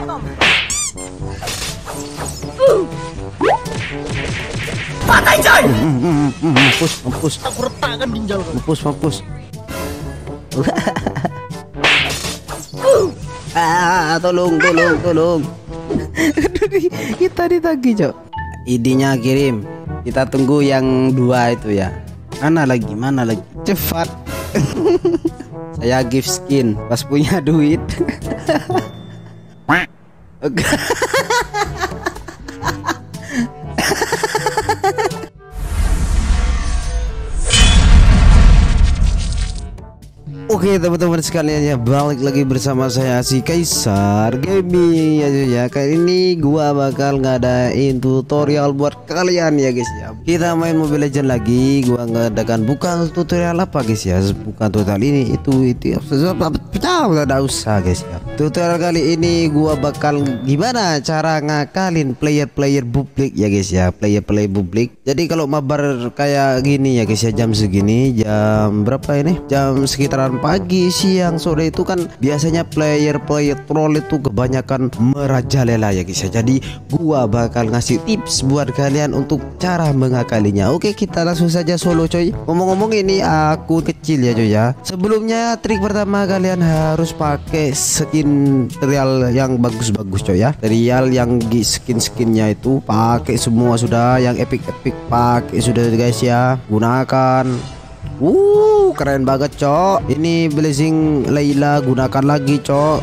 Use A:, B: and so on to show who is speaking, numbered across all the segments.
A: Patah coy.
B: Mampus.
A: Aku retakkan ginjal kau.
B: Mampus. Tolong. Kita ditagih, Cok. ID-nya kirim. Kita tunggu yang 2 itu ya. Mana lagi? Cepat. Saya gift skin pas punya duit. Oke. Oke teman-teman sekalian ya, balik lagi bersama saya si Kaisar Gaming ya. Kali ini gua bakal ngadain tutorial buat kalian ya guys ya. Kita main Mobile Legends lagi. Gua ngadakan bukan tutorial apa guys ya, bukan tutorial ini itu udah usah guys ya. Tutorial kali ini gua bakal gimana cara ngakalin player publik ya guys ya, player publik. Jadi kalau mabar kayak gini ya guys ya, jam segini, jam berapa ini? Jam sekitaran pagi, siang, sore itu kan biasanya player troll itu kebanyakan merajalela ya guys ya. Jadi gua bakal ngasih tips buat kalian untuk cara mengakalinya. Oke, kita langsung saja solo coy. Ngomong-ngomong ini aku kecil ya coy ya. Sebelumnya trik pertama kalian harus pakai skin trial yang bagus-bagus coy ya. Trial yang skinnya itu pakai semua sudah, yang epic pakai sudah guys ya. Gunakan. Keren banget cok. Ini Blazing Layla, gunakan lagi cok.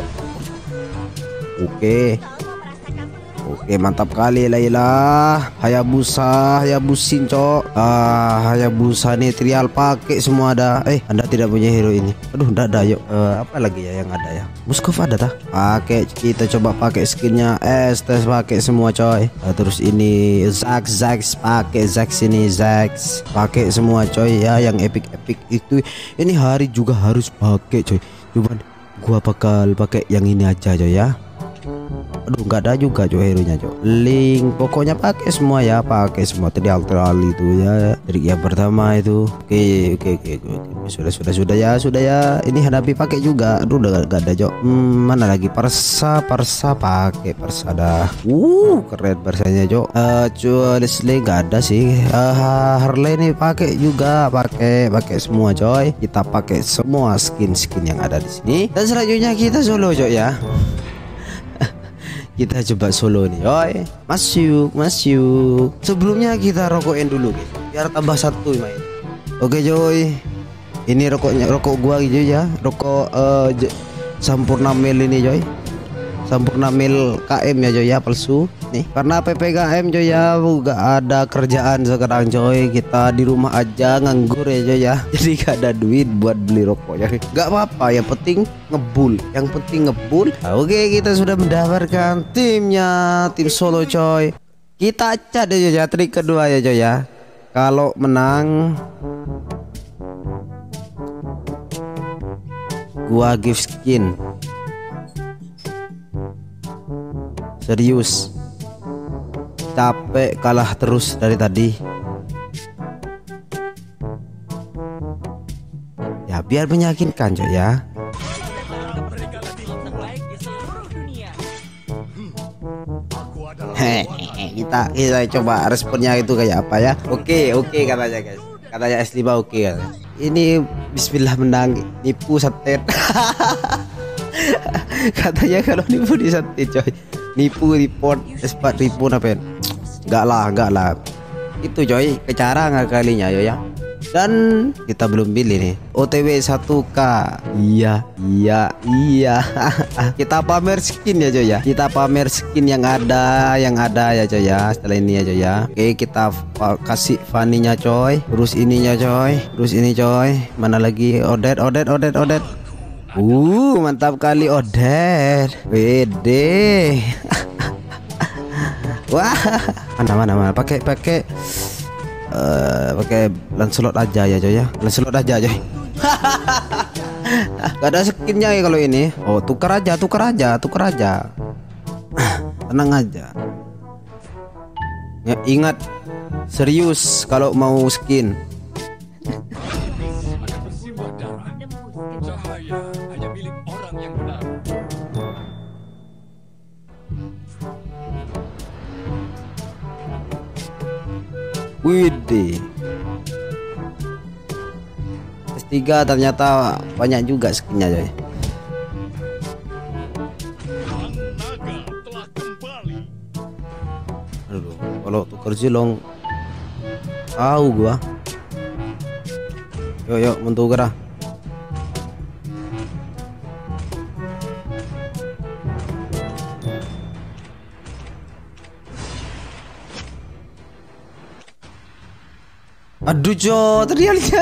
B: Oke, mantap kali Layla. Hayabusin cok. Hayabusa nih trial pakai semua ada. Anda tidak punya hero ini. Aduh, enggak ada. Yuk, apa lagi ya yang ada ya? Muskov ada tah? Pakai, kita coba pakai skinnya. Tes pakai semua coy. Terus ini Zax pakai Zax pakai semua coy ya, yang epic itu. Ini hari juga harus pakai coy. Cuman gua bakal pakai yang ini aja coy ya. Aduh, nggak ada juga coy hero nya coy. Link pokoknya pakai semua ya, pakai semua trial itu ya. Trik yang pertama itu. Oke. Sudah ya. Ini hadapi pakai juga. Aduh, udah nggak ada coy. Mana lagi? Parsa pakai Parsa dah. Keren Parsanya coy. Leslie nggak ada sih. Harley nih pakai juga, pakai semua coy. Kita pakai semua skin yang ada di sini. Dan selanjutnya kita solo coy ya. Kita coba solo nih, oi. Masuk. Sebelumnya kita rokokin dulu gitu, biar tambah satu main. Oke coy. Ini rokok gua gitu ya. Rokok Sampurna Mil ini coy. Sampurna Mil KM ya coy ya, palsu nih. Karena PPKM coy ya, gak ada kerjaan sekarang coy. Kita di rumah aja nganggur ya coy ya. Jadi gak ada duit buat beli rokok ya. Gak apa-apa, yang penting ngebul. Nah, oke, kita sudah mendapatkan tim solo coy. Kita acak deh coy ya, trik kedua ya coy ya. Kalau menang gua gift skin. Serius, capek kalah terus dari tadi ya, biar meyakinkan coy ya. Kita coba responnya itu kayak apa ya. Oke katanya guys, katanya S5 oke katanya. Ini bismillah menang, nipu satet. Katanya kalau nipu di satet coy. Nipu report S4 ribu apa? Enggak lah. Itu coy, cara ngakalinya ya. Dan kita belum pilih nih. OTW 1K. Iya. Kita pamer skin ya coy ya. Kita pamer skin yang ada ya coy ya. Setelah ini ya coy ya. Oke, kita kasih Fanny-nya coy. Terus ininya coy. Terus ini coy. Mana lagi? Odet. Mantap kali Odet. Wede. Wah, mana pakai Lancelot aja ya coy ya. Lancelot aja coy. Gak ada skinnya ya kalau ini. Oh, tukar aja. Tenang aja ya, ingat serius kalau mau skin. Widih. S3 ternyata banyak juga skinnya coy. Aduh, kalau tuker Zilong tahu gua. Yuk mentukar ah. Aduh cok,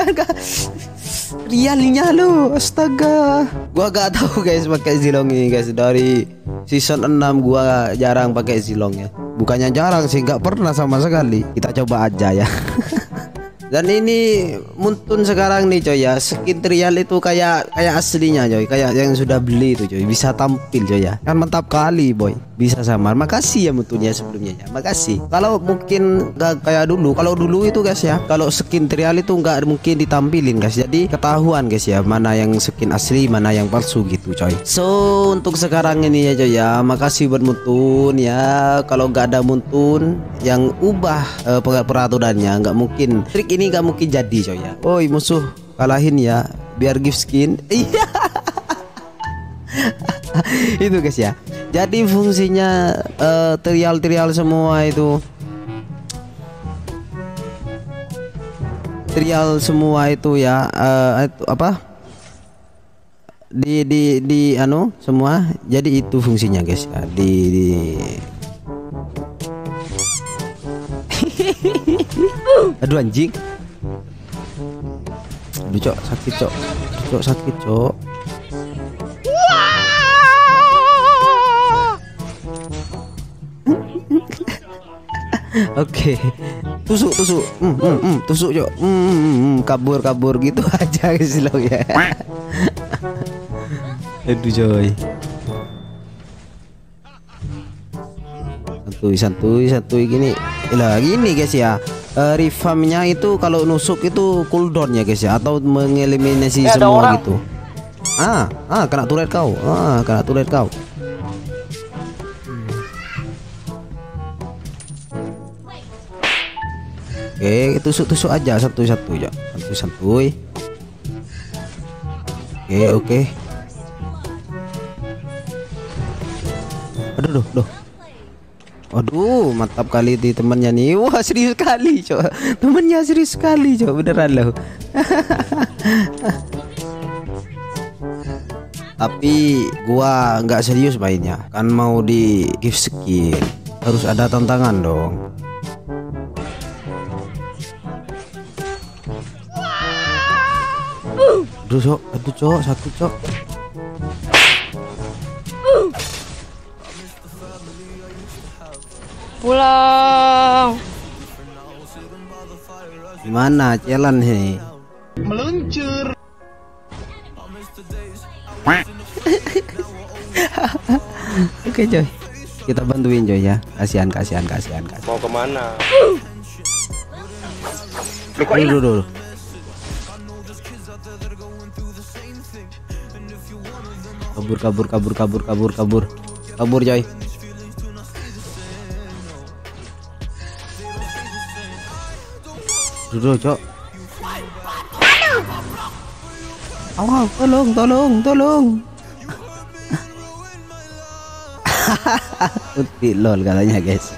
B: realnya lo, astaga. Gua gak tahu guys pakai Zilong ini guys. Dari season 6 gua jarang pakai Zilong ya. Bukannya jarang sih, nggak pernah sama sekali. Kita coba aja ya. Dan ini Muntun sekarang nih coy ya, skin trial itu kayak aslinya coy, kayak yang sudah beli itu coy, bisa tampil coy ya. Kan mantap kali boy, bisa samar. Makasih ya Muntun ya sebelumnya ya, makasih. Kalau mungkin gak kayak dulu, kalau dulu itu guys ya, kalau skin trial itu nggak mungkin ditampilin guys. Jadi ketahuan guys ya, mana yang skin asli, mana yang palsu gitu coy. So untuk sekarang ini ya coy ya, makasih buat Muntun ya. Kalau nggak ada Muntun yang ubah peraturannya, nggak mungkin trik ini nggak mungkin jadi coy ya. Oi musuh kalahin ya biar gift skin. Iya. Itu guys ya. Jadi fungsinya trial semua itu, trial semua itu ya, itu apa, di anu semua. Jadi itu fungsinya guys ya, di aduh anjing. Aduh cok, sakit cok. Cok sakit cok. Oke. Tusuk tusuk. Tusuk cok. Kabur gitu aja guys lo ya. Aduh coy. Santuy gini. Lah gini guys ya. Refarmnya itu kalau nusuk itu cooldown ya guys ya, atau mengeliminasi semua gitu. Kena turret kau. Kena turret kau. Oke, tusuk aja satu-satu ya. Santuy. Oke. Aduh, mantap kali di temannya nih. Wah, serius sekali, cok. Temennya serius sekali, cok. Beneran loh. Tapi gua nggak serius mainnya. Kan mau di gift skin, harus ada tantangan dong. Aduh, cok, sakit, cok.
A: Pulang.
B: Gimana challenge nih?
A: Meluncur.
B: Oke coy, kita bantuin coy ya. Kasihan.
C: Mau kemana?
B: Dulu. Kabur coy. Dulu cok. Awal, tolong. Tilol katanya guys.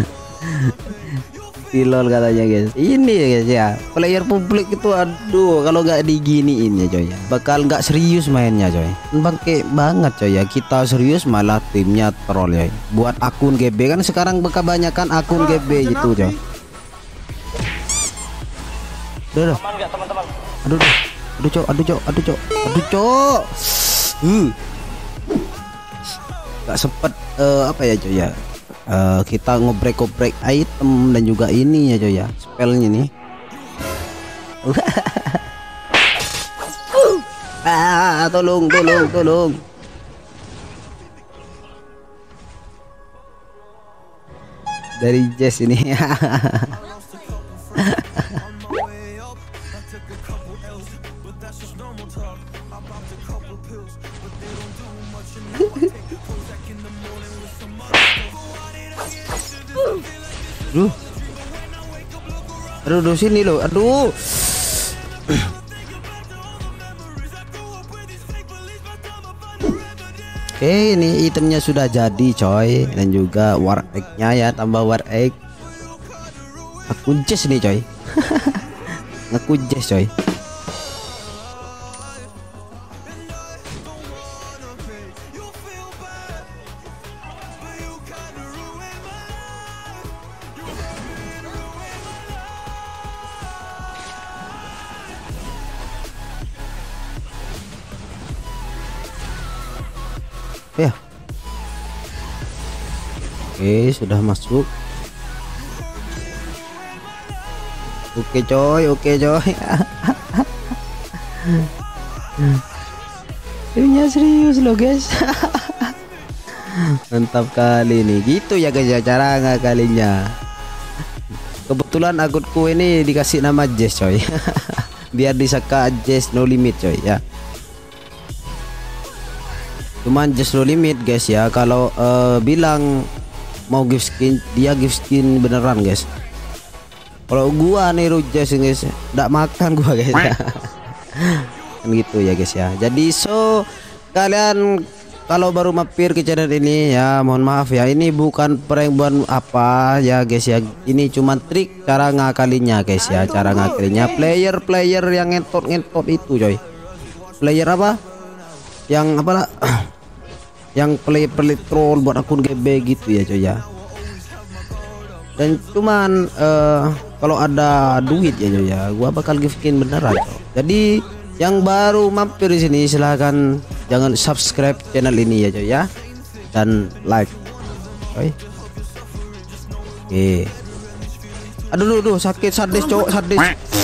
B: Ini ya guys ya, player publik itu aduh, kalau nggak diginiin ya coy ya, bakal nggak serius mainnya coy. Bangke banget coy ya, kita serius malah timnya troll ya. Buat akun GB kan sekarang kebanyakan akun GB gitu coy. Aduh cok. Gak sempet apa ya coy ya, kita ngobrek item dan juga ini ya coy ya, spellnya nih. Tolong. Dari Jess ini. Aduh, sini lo. Aduh. Oke, ini itemnya sudah jadi coy, dan juga war egg-nya ya, tambah war egg. Aku jazz nih coy. Aku jazz coy. Ya. Oke, sudah masuk. Oke coy, oke coy. Ini serius loh guys. Mantap kali nih. Gitu ya guys ya cara ngakalinya. Kebetulan akunku ini dikasih nama Jess coy. Biar disaka Jess no limit coy ya. Cuman just no limit guys ya. Kalau bilang mau give skin, dia give skin beneran guys. Kalau gua niru just guys, nggak makan gua guys. Kan gitu ya guys ya. Jadi kalian kalau baru mampir ke channel ini ya, mohon maaf ya, ini bukan prank buat apa ya guys ya. Ini cuma trik cara ngakalinya guys ya. Cara ngakalinya player yang ngentot itu coy. Player apa? Yang apa lah? Yang play troll buat akun GB gitu ya coy ya. Dan cuman kalau ada duit ya coy ya, gua bakal give skin beneran coy. Jadi yang baru mampir di sini silahkan jangan subscribe channel ini ya coy ya, dan like coy. Oke. Aduh sakit sadis cowok sadis.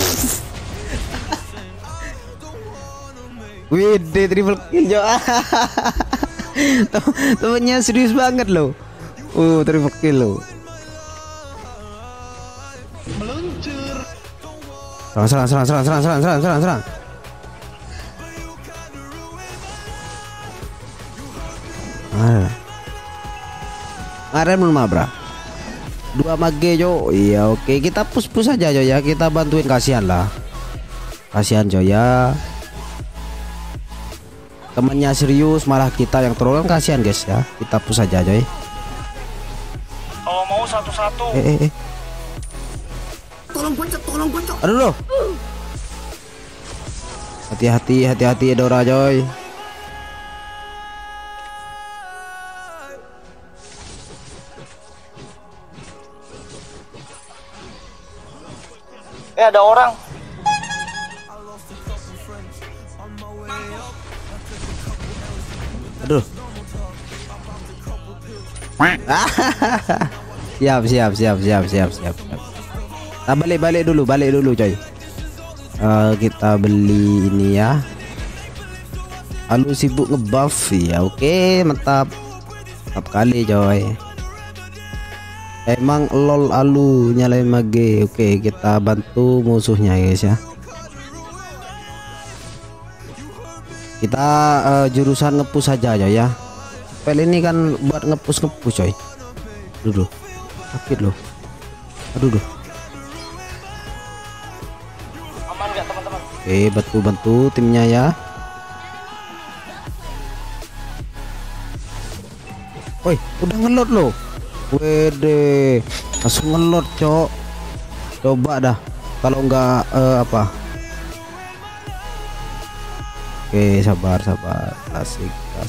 B: Wih, triple kill coy. Temennya serius banget loh. Triple kill loh.
A: Meluncur.
B: Serang. Ngaren belum bra. 2 mage jo. Iya oke, kita push aja jo ya. Kita bantuin, kasihan lah. Kasihan jo ya. Temennya serius malah kita yang troll, kan kasihan guys ya. Kita push aja coy.
A: Kalau mau satu-satu.
C: Tolong bocok.
B: Aduh loh. Hati-hati Dora coy.
A: Ada orang.
B: Aduh. Siap. Nah, balik dulu coy. Kita beli ini ya. Alu sibuk ngebuff ya. Oke, mantap kali coy. Emang lol alu nyalain mage. Oke, kita bantu musuhnya guys ya. Kita jurusan ngepush saja ya. Spell ini kan buat ngepush coy. Aduh, sakit loh. Aduh.
A: Aman nggak teman-teman?
B: Oke, bantu timnya ya. Woi, udah ngelot loh. Wede, langsung ngelot cok. Coba dah. Kalau enggak apa? Oke, sabar. Klasik.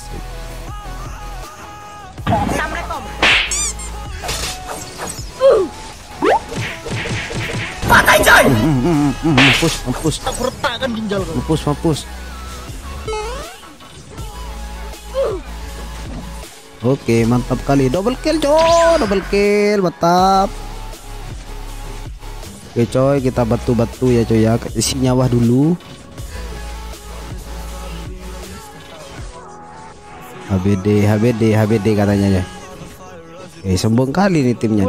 C: Pakai coy.
B: Mampus.
A: Aku retakkan ginjal kau.
B: Mampus. Oke, mantap kali. Double kill, mantap. Oke coy, kita batu ya coy ya. Isi nyawa dulu. HBD katanya ya. Oke, sombong kali nih timnya.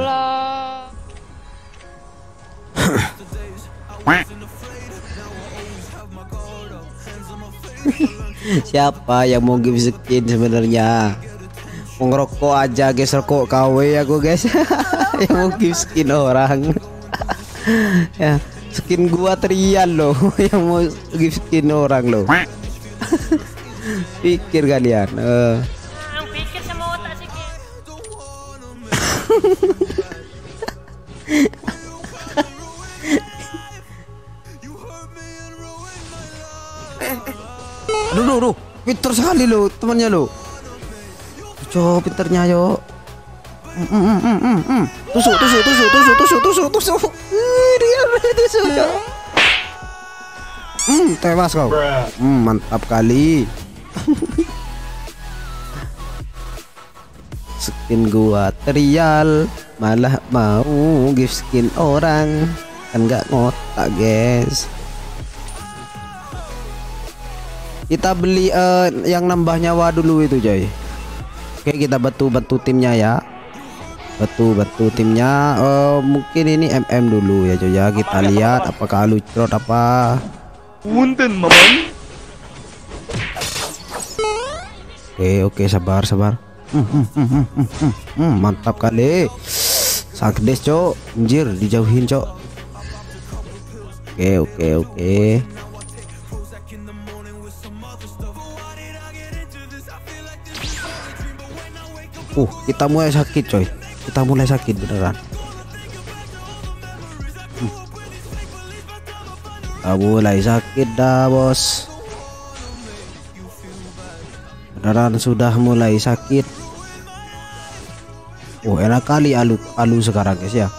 B: Siapa yang mau give skin sebenarnya? Mau ngerokok aja guys, rokok KW aku guys. Yang mau give skin orang. Ya, skin gua trial loh yang mau gift skin orang loh. Pikir kalian.
D: Yang pikir sama otak sih.
B: Aduh, pinter sekali lo temannya lo. Coba pinternya yo. Tusuk. Dia tusuk. Tewas kau. Mantap kali. Skin gua trial, malah mau gift skin orang, kan nggak ngotak guys. Kita beli yang nambah nyawa dulu itu coy. Oke, kita bantu timnya ya. Bantu timnya. Mungkin ini MM dulu ya coy ya. Kita lihat apakah lucrot apa.
A: Punten, Mamang.
B: Oke, sabar. Mantap kali. Sakdes cok. Anjir, dijauhin cok. Oke. Kita mulai sakit coy. Kita mulai sakit beneran. Kita mulai sakit dah bos. Beneran sudah mulai sakit. Enak kali alu sekarang guys ya.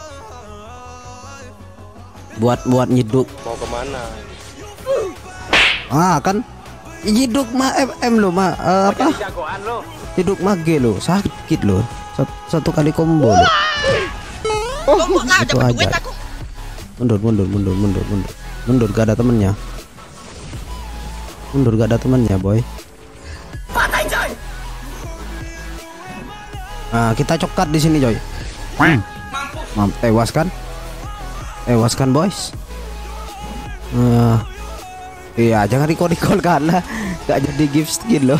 B: Buat nyiduk.
A: Mau kemana?
B: Kan nyiduk mah FM lo mah apa?
A: Jagoan lo.
B: Nyiduk mage lo sakit lo. Satu kali combo lo. Itu aja. Mundur gak ada temennya. Boy.
C: Patahin coy.
B: Nah, kita cokat di sini coy. Tewas kan boys. Iya, jangan recall kalah. Gak jadi gift skin loh.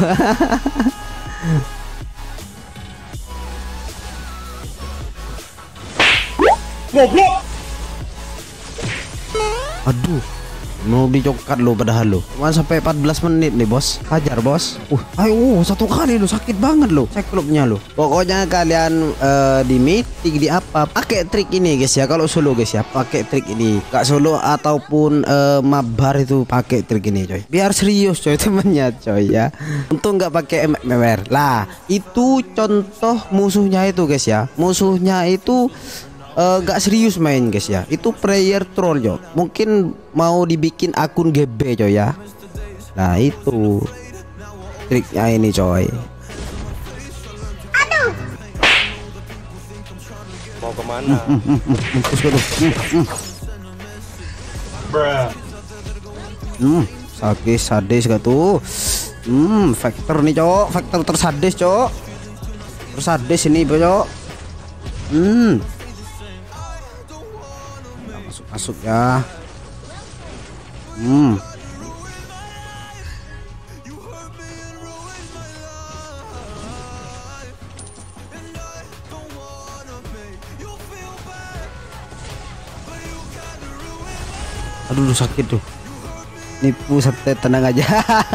B: Aduh, mau dicokat lo padahal lo. Cuma sampai 14 menit nih bos. Hajar bos. Ayo satu kali lo sakit banget lo. Cyclopsnya lo. Pokoknya kalian di meeting di apa pakai trik ini guys ya. Kalau solo guys ya pakai trik ini. Gak solo ataupun mabar itu pakai trik ini coy. Biar serius coy temennya coy ya. Untung nggak pakai MMR. Lah itu contoh musuhnya itu guys ya. Musuhnya itu gak serius main guys ya. Itu player troll yo. Mungkin mau dibikin akun GB coy ya. Nah itu triknya ini coy.
C: Aduh.
A: Mau kemana?
B: Sakit sadis gak tuh. Factor nih cok. Factor tersadis cok. Tersadis ini cok. Masuk ya. Aduh sakit tuh. Nipu santai, tenang aja.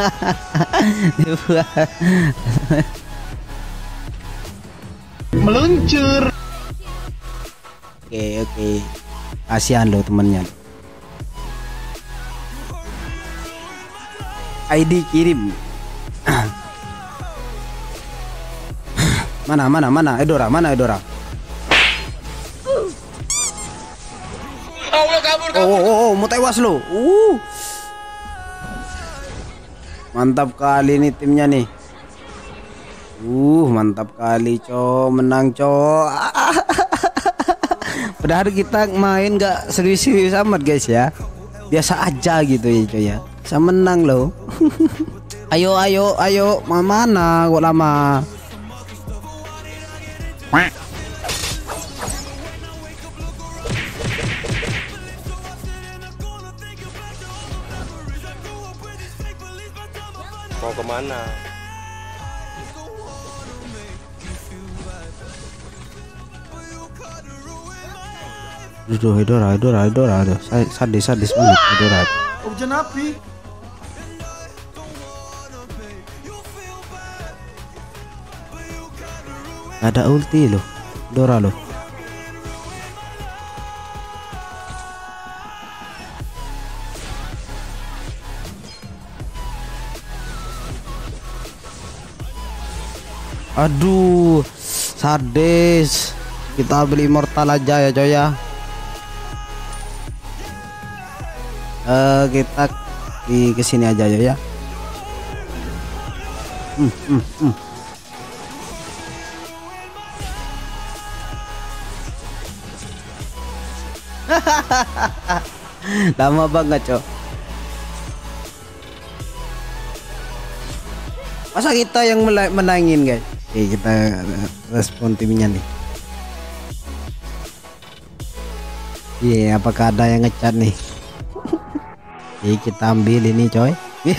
A: Meluncur.
B: Oke. Kasihan lo temennya. ID kirim. Mana Edora. Oh, mau tewas lo. Mantap kali nih timnya nih. Mantap kali cok, menang cok. Padahal kita main gak serius-serius amat guys ya. Biasa aja gitu ya coy ya. Bisa menang loh. Ayo. Mana kok lama.
A: Mau kemana?
B: Aduh, Hedora. Aduh, sadis banget Hedora.
C: Hujan api.
B: Ada ulti loh, Hedora loh. Aduh, sadis. Kita beli immortal aja ya coy ya. Kita di kesini aja ya. Lama banget cok. Masa kita yang menangin guys? Kita respon timnya nih. Iya, apakah ada yang ngecat nih? Kita ambil ini coy.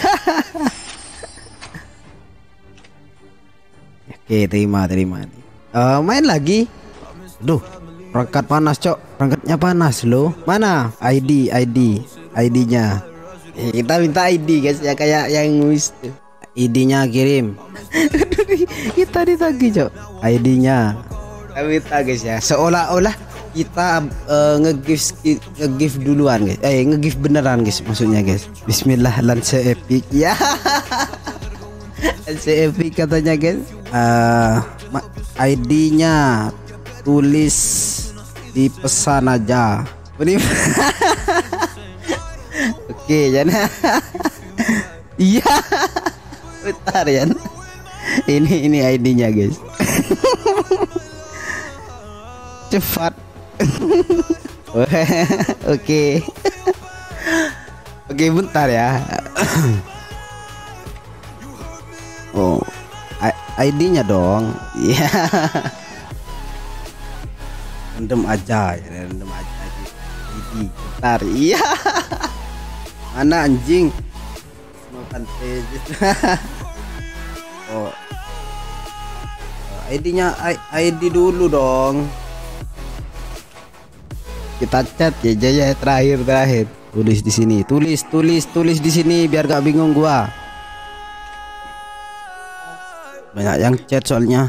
B: Oke, terima. Main lagi. Duh, perangkat panas cok. Perangkatnya panas loh. Mana ID-nya? Kita minta ID guys ya, kayak yang wis tuh. ID-nya kirim. Kita ditagih cok. ID-nya kita minta guys ya, seolah-olah kita nge-gift duluan guys. Nge-gift beneran guys, maksudnya guys. Bismillah, lance epic ya. Lance epic katanya guys. ID-nya tulis di pesan aja. Oke, jangan. Iya. Bentar ya. Ini ID-nya guys. Cepat. Oke. Oke, bentar ya. Oh, ID-nya dong. Iya. Random aja ya, ID. Bentar. Iya. Mana anjing? Oh, ID-nya ID dulu dong. Kita chat ya Jaya, terakhir. Tulis di sini. Tulis di sini biar gak bingung gua. Banyak yang chat soalnya.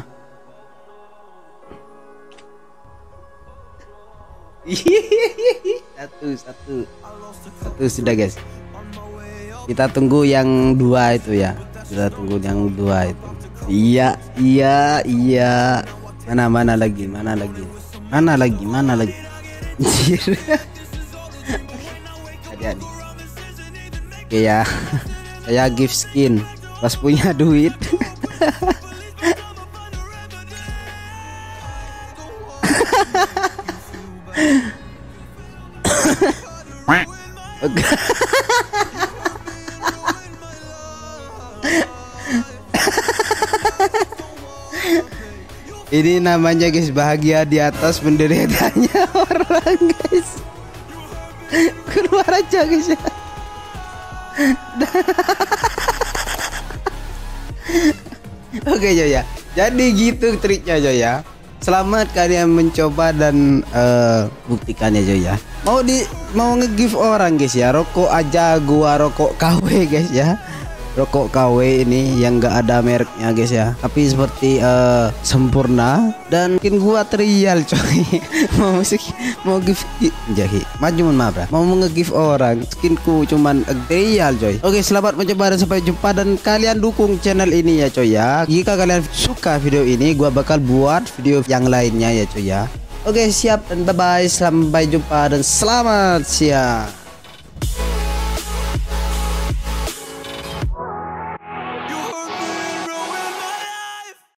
B: Satu sudah guys. Kita tunggu yang 2 itu ya. Kita tunggu yang 2 itu. Iya. Mana lagi? Anjir. Hati-hati. Oke ya. Saya gift skin pas punya duit. Oke. Ini namanya guys, bahagia di atas penderitanya orang guys. Keluar aja guys ya. Oke Joya, jadi gitu triknya Joya. Selamat kalian mencoba dan buktikan ya Joya. Mau nge-give orang guys ya, rokok aja gua rokok KW guys ya. Rokok KW ini yang gak ada mereknya guys ya, tapi seperti sempurna dan mungkin gua trial coy. mau give jahi maju maaf ya, mau nge-give orang skinku cuman trial coy. Oke, selamat mencoba dan sampai jumpa, dan kalian dukung channel ini ya coy ya. Jika kalian suka video ini, gua bakal buat video yang lainnya ya coy ya. Oke, siap dan bye bye, sampai jumpa dan selamat siang.